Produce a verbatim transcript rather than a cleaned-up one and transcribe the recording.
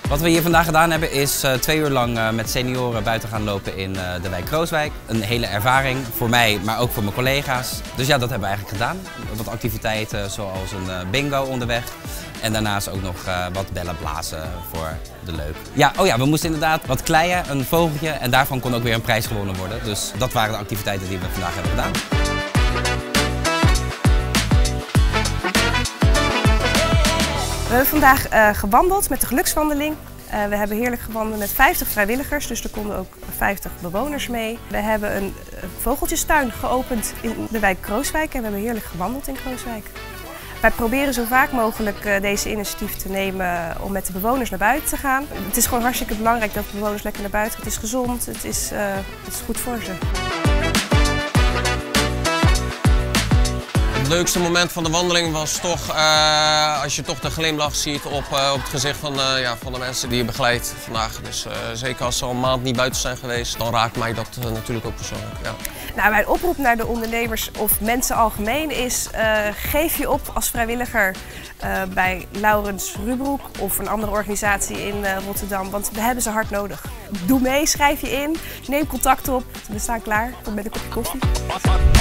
Wat we hier vandaag gedaan hebben is uh, twee uur lang uh, met senioren buiten gaan lopen in uh, de wijk Krooswijk. Een hele ervaring voor mij, maar ook voor mijn collega's. Dus ja, dat hebben we eigenlijk gedaan. Wat activiteiten zoals een uh, bingo onderweg. En daarnaast ook nog uh, wat bellen blazen voor de leuk. Ja, oh ja, we moesten inderdaad wat kleien, een vogeltje. En daarvan kon ook weer een prijs gewonnen worden. Dus dat waren de activiteiten die we vandaag hebben gedaan. We hebben vandaag uh, gewandeld met de gelukswandeling. Uh, we hebben heerlijk gewandeld met vijftig vrijwilligers, dus er konden ook vijftig bewoners mee. We hebben een vogeltjestuin geopend in de wijk Krooswijk en we hebben heerlijk gewandeld in Krooswijk. Wij proberen zo vaak mogelijk uh, deze initiatief te nemen om met de bewoners naar buiten te gaan. Het is gewoon hartstikke belangrijk dat de bewoners lekker naar buiten gaan. Het is gezond, het is, uh, het is goed voor ze. Het leukste moment van de wandeling was toch uh, als je toch de glimlach ziet op, uh, op het gezicht van, uh, ja, van de mensen die je begeleidt vandaag. Dus uh, zeker als ze al een maand niet buiten zijn geweest, dan raakt mij dat uh, natuurlijk ook persoonlijk. Ja. Nou, mijn oproep naar de ondernemers of mensen algemeen is, uh, geef je op als vrijwilliger uh, bij Laurens Rubroek of een andere organisatie in uh, Rotterdam, want we hebben ze hard nodig. Doe mee, schrijf je in, neem contact op, we staan klaar met een kopje koffie.